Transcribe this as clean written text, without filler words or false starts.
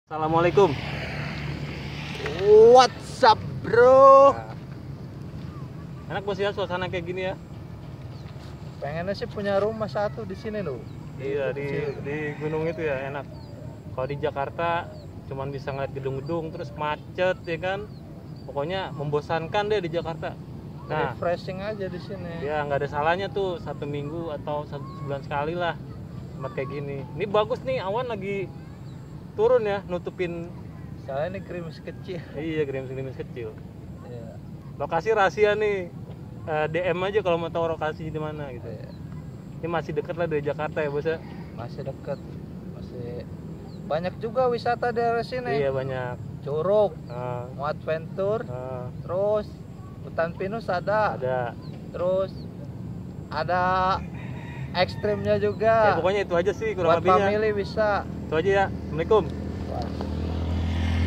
Assalamualaikum. What's up, bro? Enak bos ya suasana kayak gini ya. Pengennya sih punya rumah satu di sini loh. Iya di gunung itu ya enak. Kalau di Jakarta cuman bisa ngeliat gedung-gedung terus macet ya kan. Pokoknya membosankan deh di Jakarta. Nah, Refreshing aja di sini. ya nggak ada salahnya tuh 1 minggu atau 1 bulan sekali lah tempat kayak gini. Ini bagus nih, awan lagi turun ya, nutupin. Soalnya ini gerimis kecil. Iya, gerimis-gerimis kecil. Iya. Lokasi rahasia nih. DM aja kalau mau tahu lokasi di mana gitu. Iya. Ini masih deket lah dari Jakarta ya bos ya. Masih dekat. Masih banyak juga wisata daerah sini. Iya banyak. Curug, Ah, mau adventure, ah, terus hutan pinus ada. ada. Terus ada ekstrimnya Ya juga. pokoknya itu aja sih kurang Buat lebihnya. family bisa. Itu aja ya. Assalamualaikum. Wah.